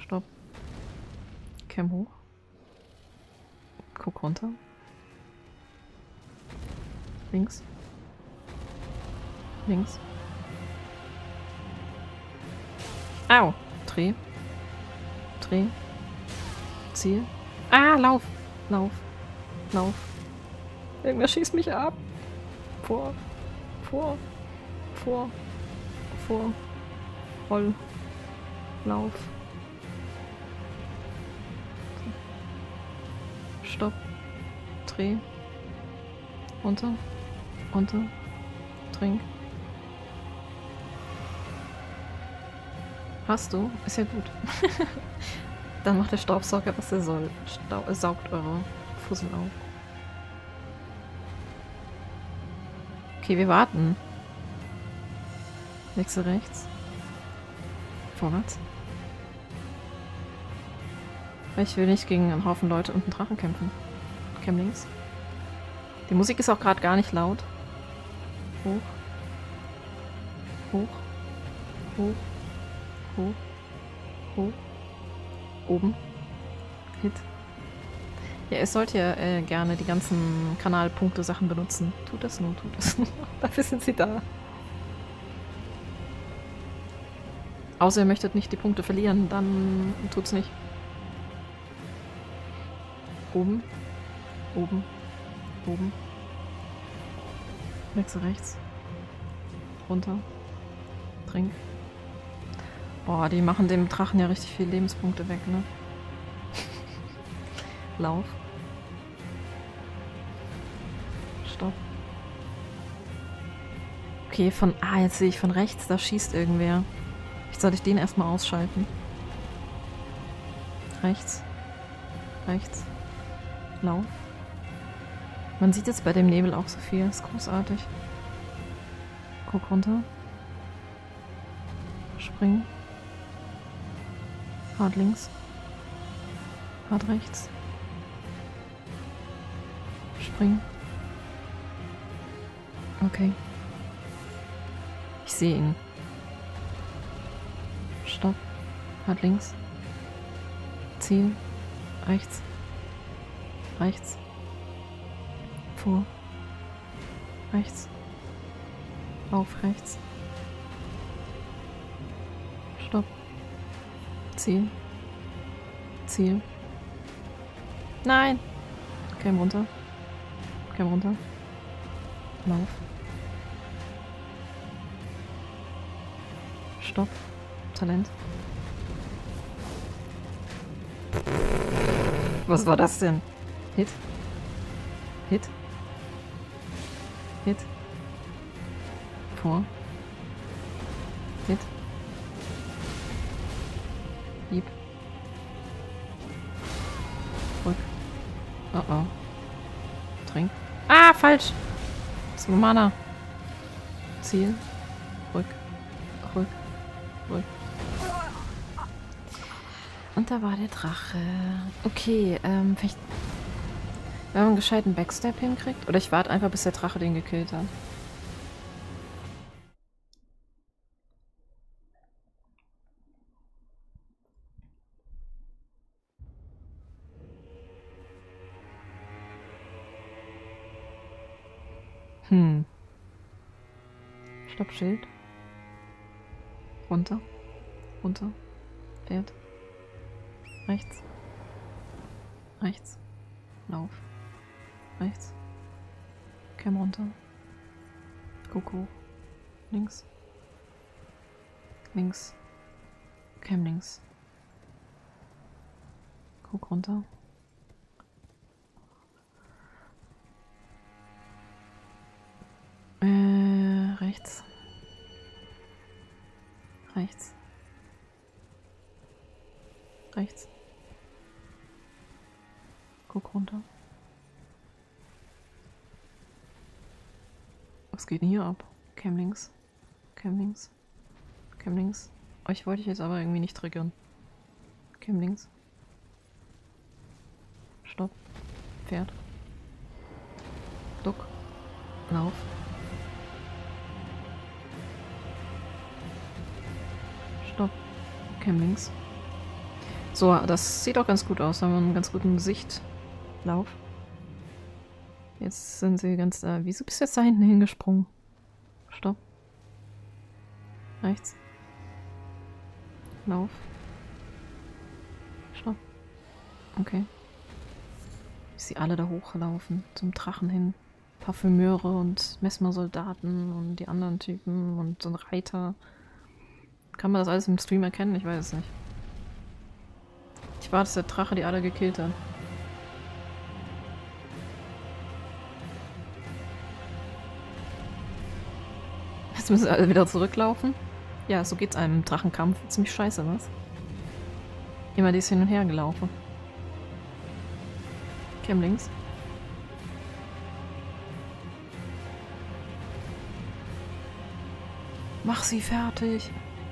Stopp. Cam hoch. Guck runter. Links. Links. Au. Dreh. Dreh. Ziel. Ah, lauf. Lauf. Lauf. Irgendwer schießt mich ab. Vor. Vor. Vor. Vor. Roll. Lauf. Stopp. Dreh. Runter. Runter. Trink. Hast du? Ist ja gut. Dann macht der Staubsauger, was er soll. Saugt eure Fussel auf. Okay, wir warten. Wechsel rechts. Vorwärts. Ich will nicht gegen einen Haufen Leute und einen Drachen kämpfen. Cam links. Die Musik ist auch gerade gar nicht laut. Hoch. Hoch. Hoch. Hoch. Hoch. Oben. Hit. Ja, ihr sollt ja gerne die ganzen Kanalpunkte-Sachen benutzen. Tut das nur, tut das nur. Dafür sind sie da. Außer ihr möchtet nicht die Punkte verlieren, dann tut's nicht. Oben. Oben. Oben. Wechsel rechts. Runter. Trink. Boah, die machen dem Drachen ja richtig viele Lebenspunkte weg, ne? Lauf. Stopp. Okay, von... Ah, jetzt sehe ich von rechts, da schießt irgendwer. Jetzt soll ich den erstmal ausschalten. Rechts. Rechts. Lauf. Man sieht jetzt bei dem Nebel auch so viel. Ist großartig. Guck runter. Spring. Hart links. Hart rechts. Spring. Okay. Ich sehe ihn. Stopp. Hart links. Ziel. Rechts. Rechts. Vor. Rechts. Auf rechts. Stopp. Ziel. Ziel. Nein! Cam runter. Cam runter. Lauf. Stopp. Talent. Was war das denn? Hit. Hit. Hit. Vor. Hit. Hieb. Rück. Oh oh. Trink. Ah, falsch! Das war Mana. Ziel. Rück. Rück. Rück. Und da war der Drache. Okay, vielleicht... Wenn man einen gescheiten Backstab hinkriegt. Oder ich warte einfach, bis der Drache den gekillt hat. Stoppschild. Runter. Runter. Pferd. Rechts. Rechts. Lauf. Rechts. Cam runter. Guck hoch. Links. Links. Cam links. Guck runter. Rechts. Rechts. Rechts. Guck runter. Was geht denn hier ab? Cam links. Cam links. Cam links. Euch wollte ich jetzt aber irgendwie nicht triggern. Cam links. Stopp. Pferd. Duck. Lauf. Stopp. Cam links. So, das sieht auch ganz gut aus. Da haben wir einen ganz guten Sichtlauf. Jetzt sind sie ganz... wieso bist du jetzt da hinten hingesprungen? Stopp. Rechts. Lauf. Stopp. Okay. Wie sie alle da hochlaufen. Zum Drachen hin. Parfümeure und Messmer-Soldaten und die anderen Typen und so ein Reiter. Kann man das alles im Stream erkennen? Ich weiß es nicht. Ich warte, dass der Drache die alle gekillt hat. Jetzt müssen alle wieder zurücklaufen. Ja, so geht's einem im Drachenkampf. Ziemlich scheiße, was? Immer die ist hin und her gelaufen. Cam links. Mach sie fertig.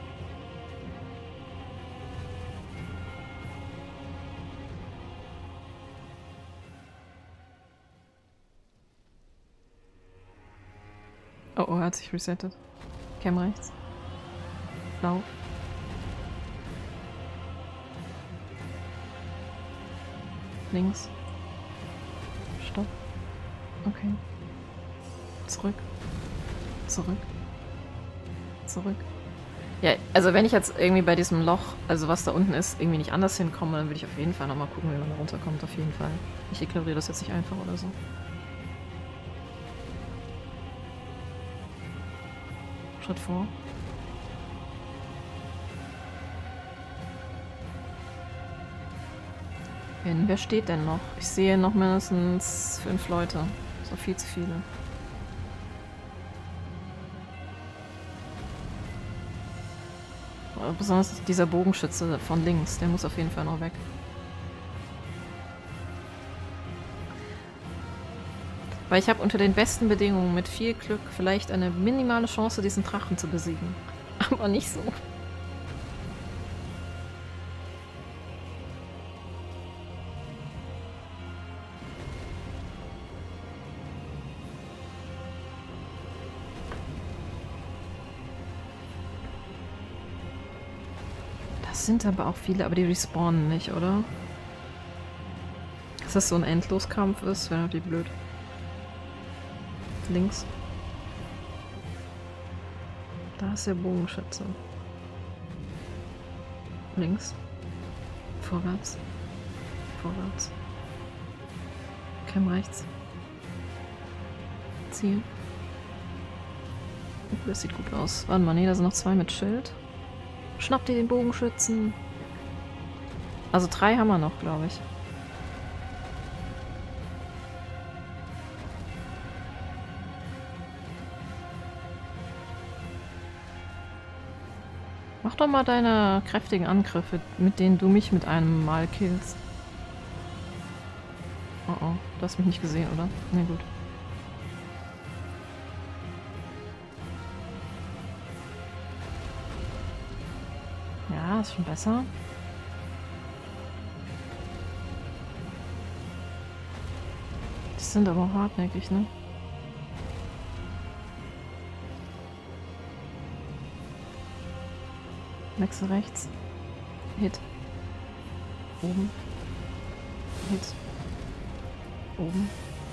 Oh, er hat sich resettet. Cam rechts. Lauf. Links. Stopp. Okay. Zurück. Zurück. Zurück. Ja, also wenn ich jetzt irgendwie bei diesem Loch, also was da unten ist, irgendwie nicht anders hinkomme, dann würde ich auf jeden Fall nochmal gucken, wie man da runterkommt. Auf jeden Fall. Ich ignoriere das jetzt nicht einfach oder so. Schritt vor. Wer steht denn noch? Ich sehe noch mindestens 5 Leute. So viel zu viele. Besonders dieser Bogenschütze von links, der muss auf jeden Fall noch weg. Weil ich habe unter den besten Bedingungen mit viel Glück vielleicht eine minimale Chance, diesen Drachen zu besiegen. Aber nicht so. Das sind aber auch viele, aber die respawnen nicht, oder? Dass das so ein Endloskampf ist, wäre natürlich blöd. Links. Da ist der Bogenschütze. Links. Vorwärts. Vorwärts. Cam rechts. Ziel. Oh, das sieht gut aus. Warte mal, nee, da sind noch 2 mit Schild. Schnappt ihr den Bogenschützen. Also 3 haben wir noch, glaube ich. Mach doch mal deine kräftigen Angriffe, mit denen du mich mit einem Mal killst. Oh oh, du hast mich nicht gesehen, oder? Na gut. Ja, ist schon besser. Die sind aber auch hartnäckig, ne? Wechsel rechts. Hit. Oben. Hit. Oben.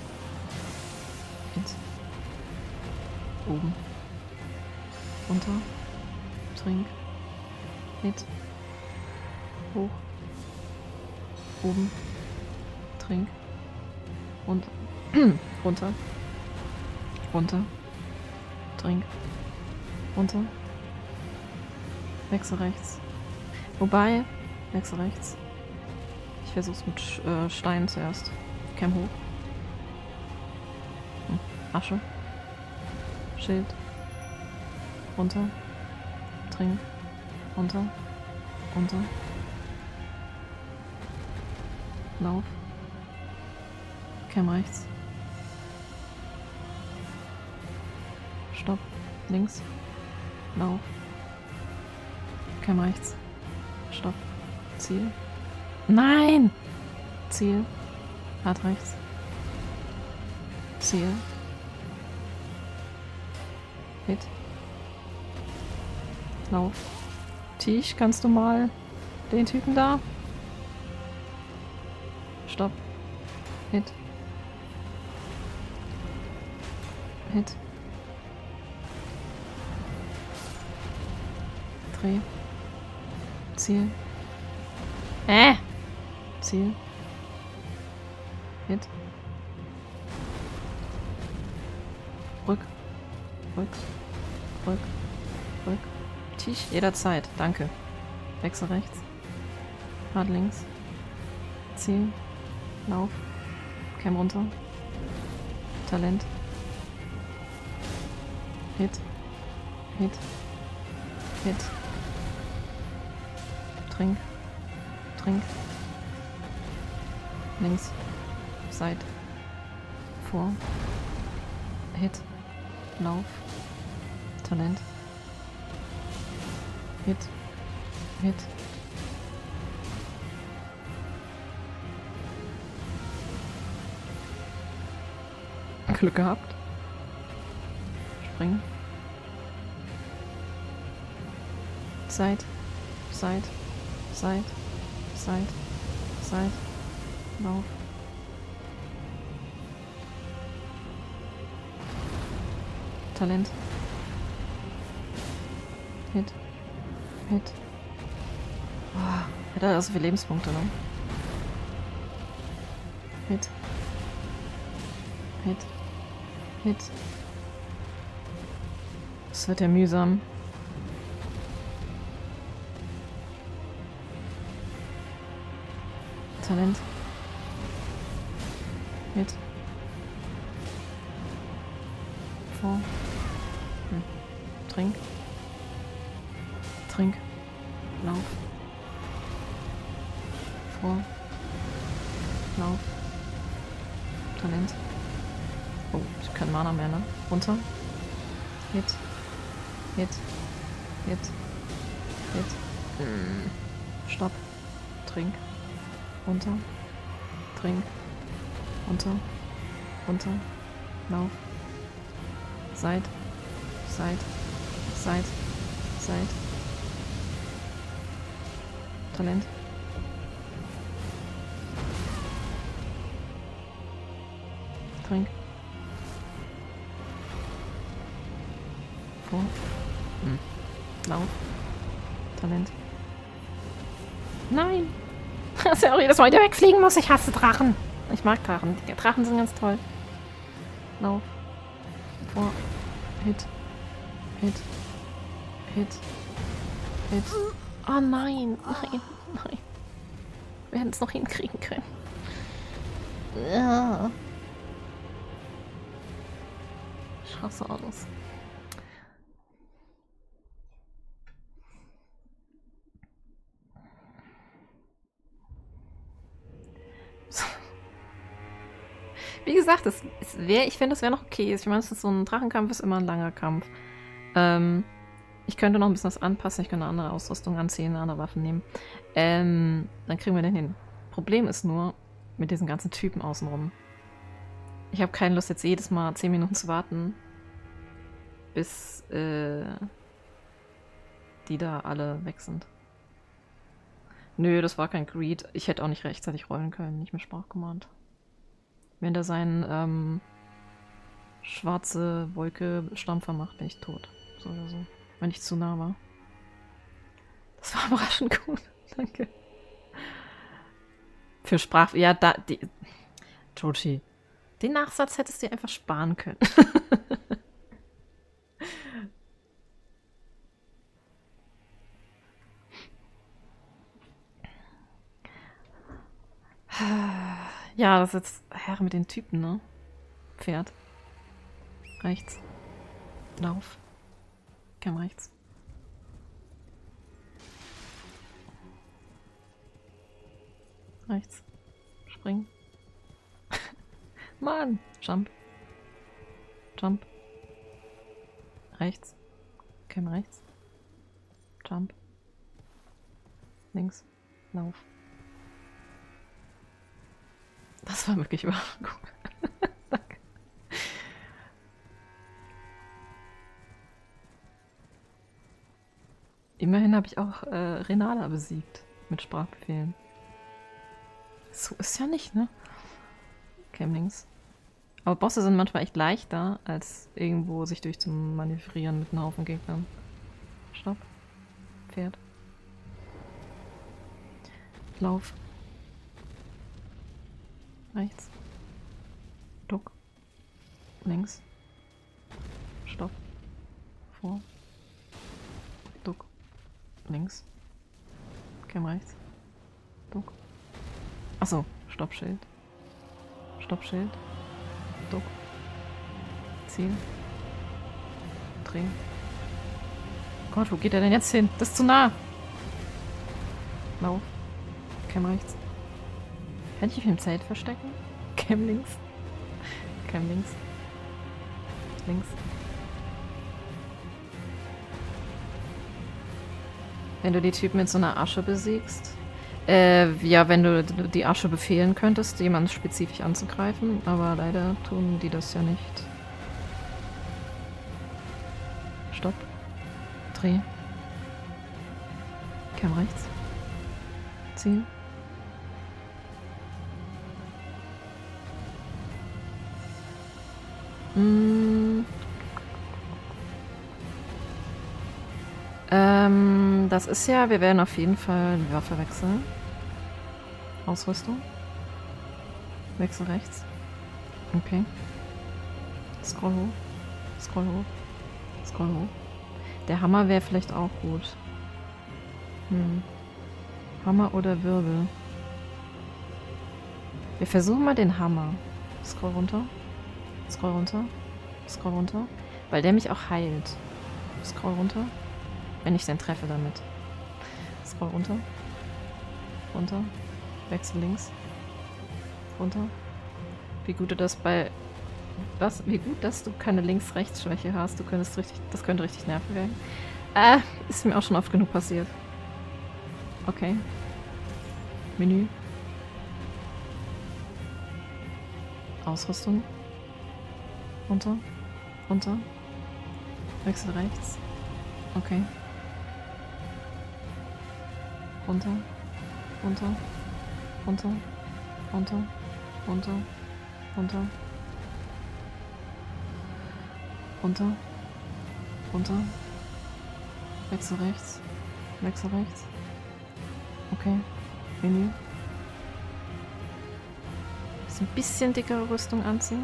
Hit. Oben. Runter. Trink. Hit. Hoch. Oben. Trink. Runter. Runter. Runter. Trink. Runter. Wechsel rechts. Wobei, wechsel rechts. Ich versuch's mit Stein zuerst. Cam hoch. Asche. Schild. Runter. Trink. Runter. Runter. Lauf. Cam rechts. Stopp. Links. Lauf. Cam rechts. Stopp. Ziel. Nein! Ziel. Hart rechts. Ziel. Hit. Lauf. Tisch, kannst du mal den Typen da Stopp. Hit. Hit. Dreh. Ziel. Ziel. Hit. Rück. Rück. Rück. Rück. Tisch. Jederzeit. Danke. Wechsel rechts. Hart links. Ziel. Lauf. Cam runter. Talent. Hit. Hit. Hit. Trink. Trink. Links. Seit. Vor. Hit. Lauf. Talent. Hit. Hit. Glück gehabt. Springen. Seit. Seit. Seit. Seit. Seit. Lauf. Talent. Hit. Hit. Boah, hat er so viele Lebenspunkte, ne? Hit. Hit. Hit. Das wird ja mühsam. Talent. Hit. Vor. Trink. Trink. Lauf. Vor. Lauf. Talent. Oh, ich kann Mana mehr, ne? Runter. Hit. Hit. Hit. Hit. Stopp. Trink. Runter. Trink. Runter. Runter. Lauf. Seit. Seit. Seit. Seit. Talent. Trink. Vor. Lauf. Talent. Nein! Dass er auch jedes Mal wieder wegfliegen muss. Ich hasse Drachen. Ich mag Drachen. Die Drachen sind ganz toll. Lauf. Vor. Hit. Hit. Hit. Hit. Oh nein. Nein. Nein. Wir hätten es noch hinkriegen können. Ja. Ich hasse alles. Wie gesagt, ich finde, es wäre noch okay. Ich meine, so ein Drachenkampf ist immer ein langer Kampf. Ich könnte noch ein bisschen was anpassen. Ich könnte eine andere Ausrüstung anziehen, andere Waffen nehmen. Dann kriegen wir den hin. Problem ist nur, mit diesen ganzen Typen außenrum. Ich habe keine Lust, jetzt jedes Mal 10 Minuten zu warten, bis die da alle weg sind. Nö, das war kein Greed. Ich hätte auch nicht rechtzeitig rollen können, nicht mit Sprachcommand. Wenn der seinen schwarze Wolke Stampfer macht, bin ich tot. So oder so. Wenn ich zu nah war. Das war überraschend gut. Danke. Für Sprach... Ja, Joji. Den Nachsatz hättest du dir einfach sparen können. Ja, das ist jetzt Herr mit den Typen, ne? Pferd. Rechts. Lauf. Cam rechts. Rechts. Spring. Mann. Jump. Jump. Rechts. Cam rechts. Jump. Links. Lauf. Das war wirklich überraschend gut. Danke. Immerhin habe ich auch Renala besiegt mit Sprachbefehlen. So ist ja nicht, ne? Cam links. Aber Bosse sind manchmal echt leichter, als irgendwo sich durchzumanövrieren mit einem Haufen Gegnern. Stopp. Pferd. Lauf. Rechts. Duck. Links. Stopp. Vor. Duck. Links. Cam rechts. Duck. Achso. Stoppschild. Stoppschild. Duck. Ziel. Dreh. Gott, wo geht er denn jetzt hin? Das ist zu nah. Lauf. Cam rechts. Kann ich mich im Zelt verstecken? Cam links. Cam links. Links. Wenn du die Typen mit so einer Asche besiegst. Ja, wenn du die Asche befehlen könntest, jemanden spezifisch anzugreifen. Aber leider tun die das ja nicht. Stopp. Dreh. Cam rechts. Ziel. Das ist ja, wir werden auf jeden Fall die Waffe wechseln. Ausrüstung. Wechsel rechts. Okay. Scroll hoch. Scroll hoch. Scroll hoch. Der Hammer wäre vielleicht auch gut. Hammer oder Wirbel? Wir versuchen mal den Hammer. Scroll runter. Scroll runter. Scroll runter. Weil der mich auch heilt. Scroll runter. Wenn ich den treffe damit. Scroll runter. Runter. Wechsel links. Runter. Wie gut du das bei... Was? Wie gut, dass du keine Links-Rechts-Schwäche hast. Du könntest richtig... Das könnte richtig nervig werden. Ist mir auch schon oft genug passiert. Okay. Menü. Ausrüstung. Runter. Runter. Wechsel rechts. Okay. Runter. Runter. Runter. Runter. Runter. Runter. Runter. Runter. Wechsel rechts. Wechsel rechts. Okay. Menü. Ein bisschen dickere Rüstung anziehen.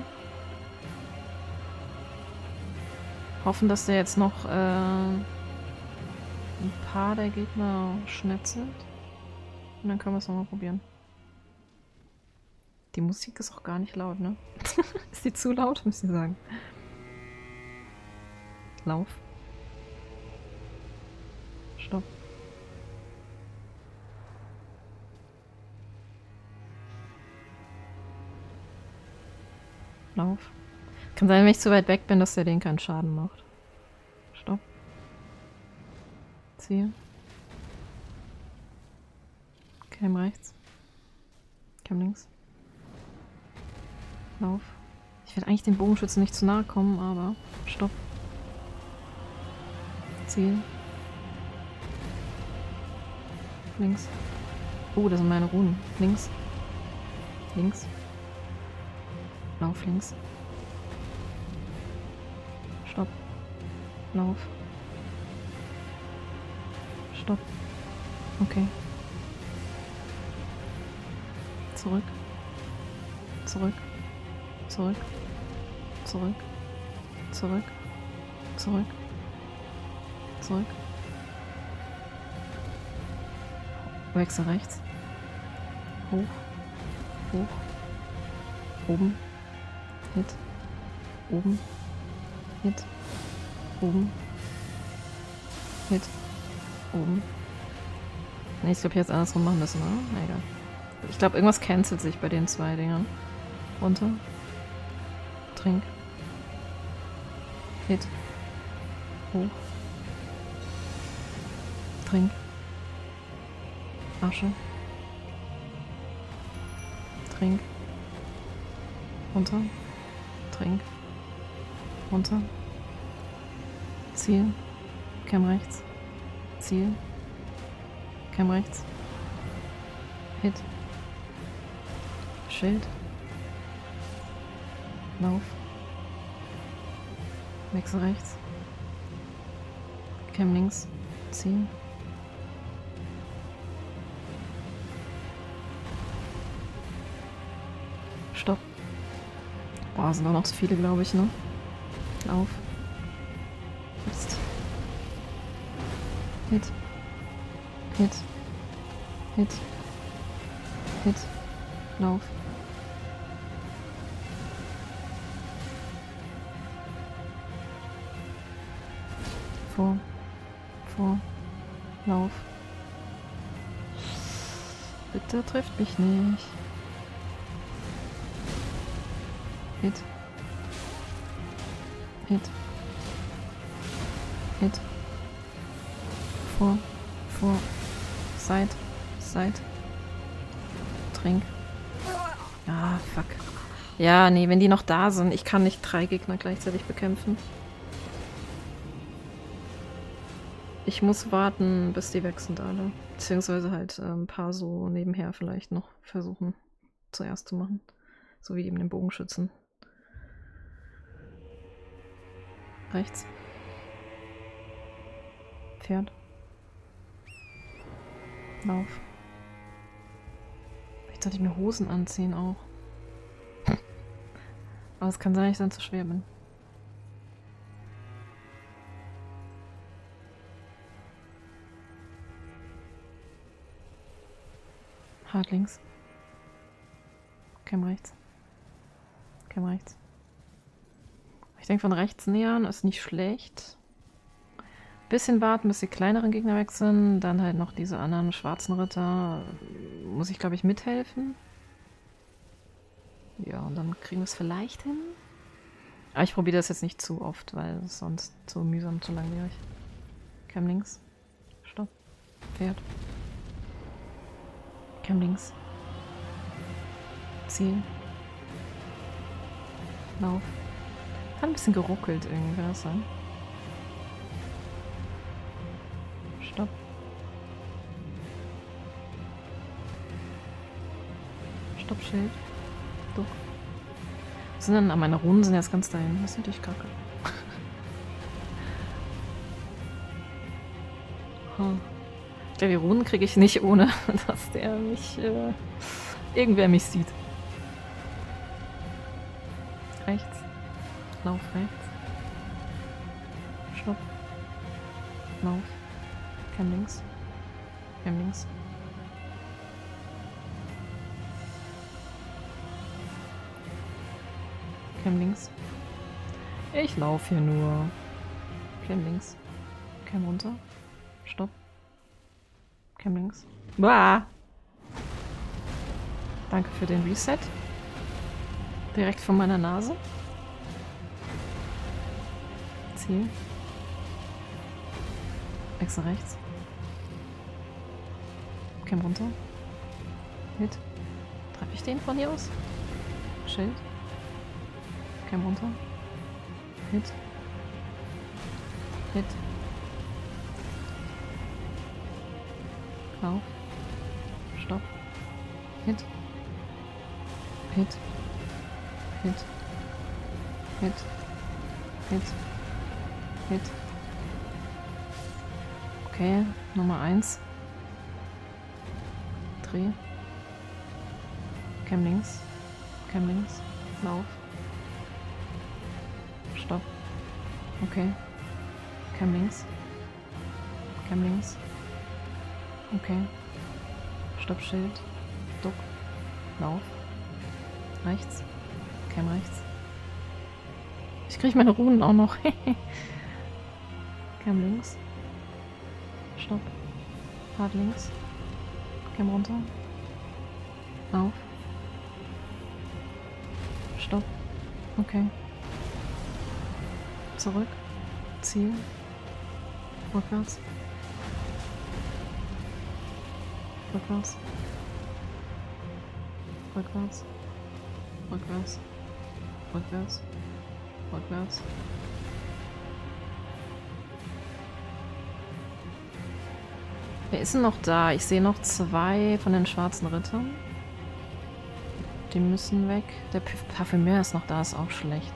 Hoffen, dass der jetzt noch ein paar der Gegner schnetzelt. Und dann können wir es nochmal probieren. Die Musik ist auch gar nicht laut, ne? Ist die zu laut, müsst ihr sagen. Lauf. Stopp. Lauf. Kann sein, wenn ich zu weit weg bin, dass der den keinen Schaden macht. Stopp. Ziel. Cam rechts. Cam links. Lauf. Ich werde eigentlich den Bogenschützen nicht zu nahe kommen, aber stopp. Ziel. Links. Oh, das sind meine Runen. Links. Links. Lauf links. Stopp. Lauf. Stopp. Okay. Zurück. Zurück. Zurück. Zurück. Zurück. Zurück. Zurück. Wechsel rechts. Hoch. Hoch. Oben. Hit. Oben. Hit. Oben. Hit. Oben. Ne, ich glaube, ich jetzt andersrum machen müssen, oder? Na egal. Ich glaube, irgendwas cancelt sich bei den zwei Dingern. Runter. Trink. Hit. Hoch. Trink. Asche. Trink. Runter. Trink. Runter. Ziel. Cam rechts. Ziel. Cam rechts. Hit. Schild. Lauf. Wechsel rechts. Cam links. Ziehen. Stopp. Boah, sind auch noch zu viele, glaube ich, ne? Lauf. Jetzt. Hit. Hit. Hit. Hit. Lauf. Vor. Vor. Lauf. Bitte trifft mich nicht. Hit. Hit. Hit. Vor. Vor. Side. Side. Trink. Ah, fuck. Ja, nee, wenn die noch da sind. Ich kann nicht 3 Gegner gleichzeitig bekämpfen. Ich muss warten, bis die weg sind alle. Beziehungsweise halt ein paar so nebenher vielleicht noch versuchen zuerst zu machen. So wie eben den Bogenschützen. Rechts. Pferd. Lauf. Vielleicht sollte ich mir Hosen anziehen auch. Aber es kann sein, dass ich dann zu schwer bin. Hart links. Cam rechts. Cam rechts. Ich denke, von rechts nähern ist nicht schlecht. Bisschen warten, bis die kleineren Gegner weg sind. Dann halt noch diese anderen schwarzen Ritter. Muss ich, glaube ich, mithelfen. Ja, und dann kriegen wir es vielleicht hin. Aber ich probiere das jetzt nicht zu oft, weil es sonst zu mühsam, zu langwierig. Cam links. Stopp. Pferd. Cam links. Ziel. Lauf. Hat ein bisschen geruckelt irgendwie, kann das sein? Stopp. Stoppschild. Duck. Was sind denn? Meine Runen sind jetzt ganz dahin. Das ist natürlich kacke. Ich glaube, die Runen kriege ich nicht, ohne dass der mich, irgendwer mich sieht. Rechts. Lauf rechts. Stopp. Lauf. Cam links. Cam links. Cam links. Ich laufe hier nur. Cam links. Cam runter. Stopp. Cam links. Bah! Danke für den Reset. Direkt vor meiner Nase. Ziel. Wechsel rechts. Cam runter. Hit. Treffe ich den von hier aus? Schild. Cam runter. Hit. Hit. Lauf. Stopp. Hit. Hit. Hit. Hit. Hit. Hit. Okay, Nummer 1. Dreh. Cam links. Cam links. Lauf. Stopp. Okay. Cam links. Cam links. Okay. Stoppschild. Duck. Lauf. Rechts. Cam rechts. Ich kriege meine Runen auch noch. Cam links. Stopp. Hart links. Cam runter. Lauf. Stopp. Okay. Zurück. Ziel. Rückwärts. Rückwärts. Rückwärts. Rückwärts. Rückwärts. Rückwärts. Wer ist denn noch da? Ich sehe noch 2 von den schwarzen Rittern. Die müssen weg. Der Parfümeur ist noch da, ist auch schlecht.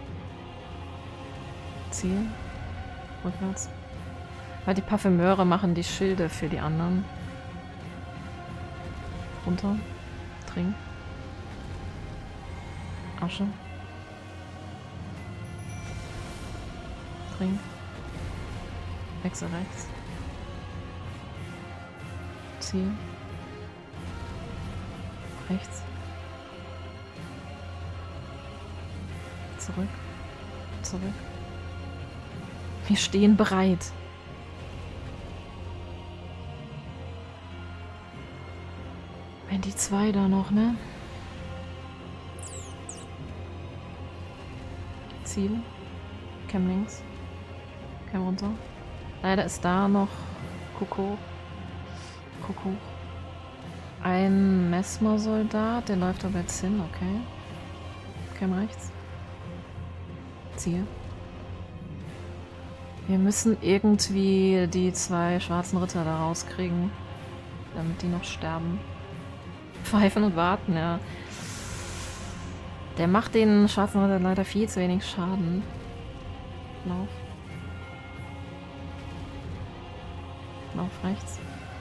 Ziel. Rückwärts. Weil die Parfümeure machen die Schilde für die anderen. Runter. Trink. Asche. Trink. Wechsel rechts. Ziel. Rechts. Zurück. Zurück. Wir stehen bereit. Wenn die zwei da noch, ne? Ziel. Cam links. Cam runter. Leider ist da noch Kuckuck. Kuckuck. Ein Mesmer-Soldat, der läuft aber jetzt hin, okay. Cam rechts. Ziel. Wir müssen irgendwie die zwei schwarzen Ritter da rauskriegen, damit die noch sterben. Pfeifen und warten, ja. Der macht den schwarzen Ritter leider viel zu wenig Schaden. Lauf. Lauf rechts.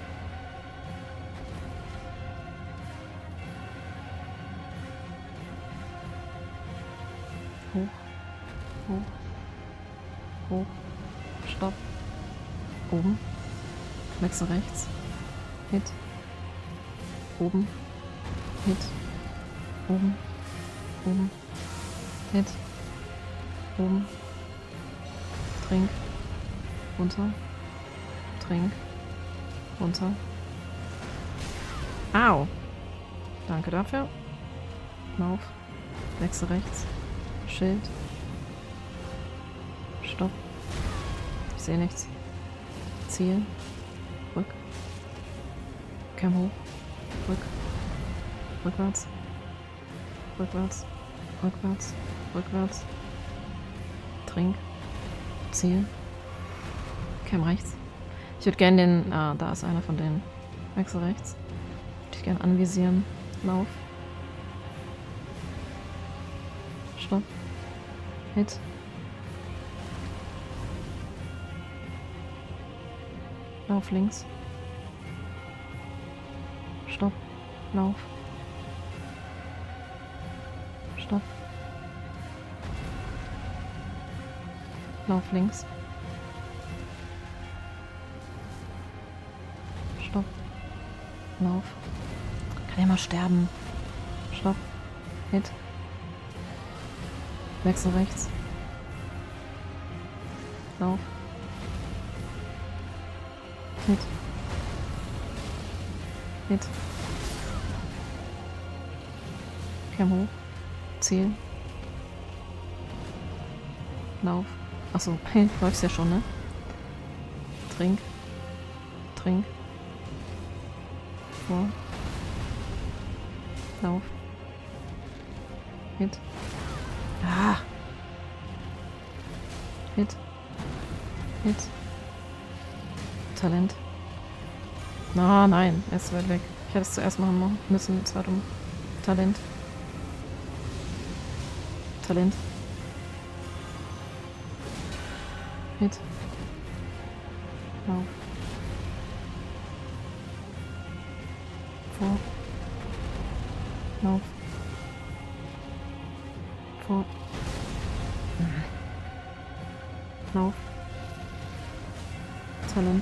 Hoch. Hoch. Hoch. Stopp. Oben. Wechsel rechts. Hit. Oben. Hit. Oben. Oben. Hit. Oben. Trink. Runter. Trink. Runter. Au. Danke dafür. Lauf. Wechsel rechts. Schild. Stopp. Ich sehe nichts. Ziel. Rück. Cam hoch. Rück. Rückwärts. Rückwärts. Rückwärts. Rückwärts. Trink. Ziel. Cam rechts. Ich würde gerne den... Ah, da ist einer von denen. Wechsel rechts. Würde ich gerne anvisieren. Lauf. Stopp. Hit. Lauf links. Stopp. Lauf. Stopp. Lauf links. Stopp. Lauf. Kann ja mal sterben. Stopp. Hit. Wechsel rechts. Lauf. Hit. Hit. Cam hoch. Ziel. Lauf. Achso, hey, läufst ja schon, ne? Trink. Trink. Vor. Lauf. Hit. Ah. Hit. Hit. Talent. Ah, nein, er ist weit weg. Ich hätte es zuerst machen müssen, zwar dumm. Talent. Talent. Hit. Lauf. Vor. Lauf. Vor. Lauf. Talent.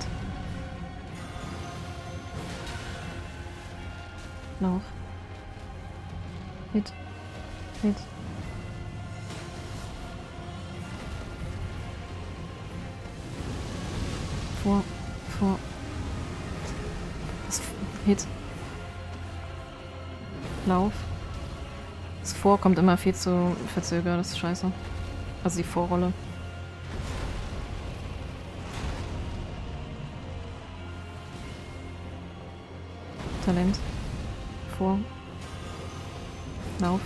Lauf. Hit. Hit. Vor. Vor. Hit. Lauf. Das Vor kommt immer viel zu verzögert, das ist scheiße. Also die Vorrolle. Talent. Vor. Lauf.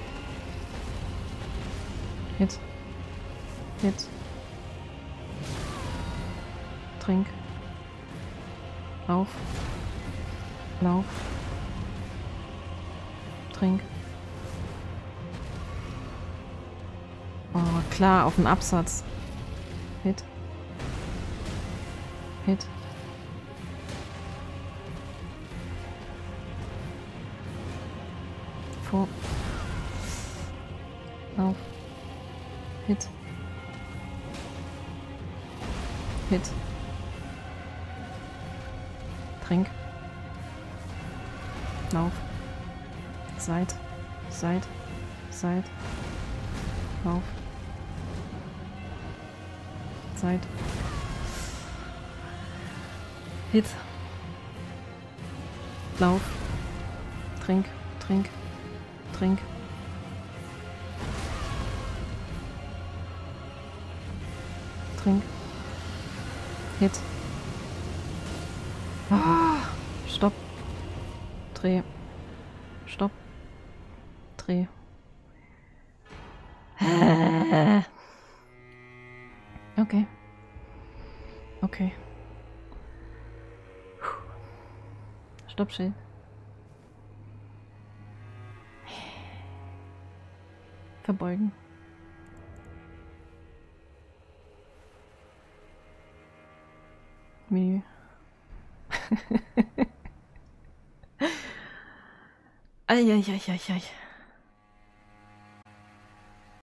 Hit. Hit. Trink. Lauf. Lauf. Trink. klar, auf den Absatz. Hit. Hit. Vor. Lauf. Hit. Hit. Trink. Lauf. Seit. Lauf. Seit. Hit. Lauf. Trink. Trink. Hit. Ah, stopp. Dreh. Stopp. Dreh. Okay. Okay. Stoppschild. Verbeugen. Menü. Eieieiei.